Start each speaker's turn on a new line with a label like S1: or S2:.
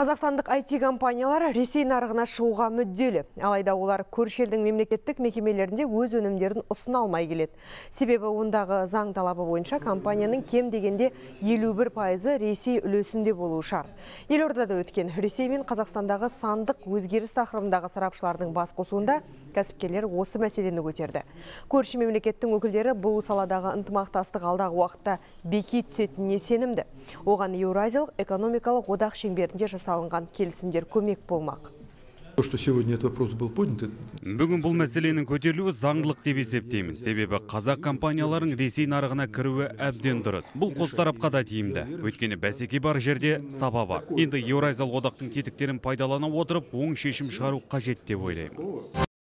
S1: Қазақстандық IT компаниялар Ресей нарығына шығуға мүдделі. Алайда олар көрші елдің мемлекеттік мекемелерінде өз өнімдерін ұсына алмай келеді. Себебі ондағы заң талабы бойынша компанияның кем дегенде 51% Ресей үлесінде болуы шарт. Елордада өткен Ресей мен Қазақстандағы сандық өзгеріс тақырыбындағы сарапшылардың бас қосуында кәсіпкерлер осы мәселені көтерді. Көрші мемлекеттің өкілдері бұл саладағы ынтымақтастық алдағы уақытта беки түсетініне сенімді. Оған Еуразиялық экономикалық одақ шеңберінде жасалынған келісімдер көмек болмақ.
S2: Бүгін бұл мәселенің көтерілуі заңдылық деп есептеймін. Себебі қазақ компанияларының Ресей нарығына кіруі әбден дұрыс. Бұл қос тарапқа да тиімді. Өйткені бәсеке бар жерде саба бар. Енді Еуразиялық одақтың тетіктерін пайдалана отырып, оң шешім шығару қажет деп ойлаймын.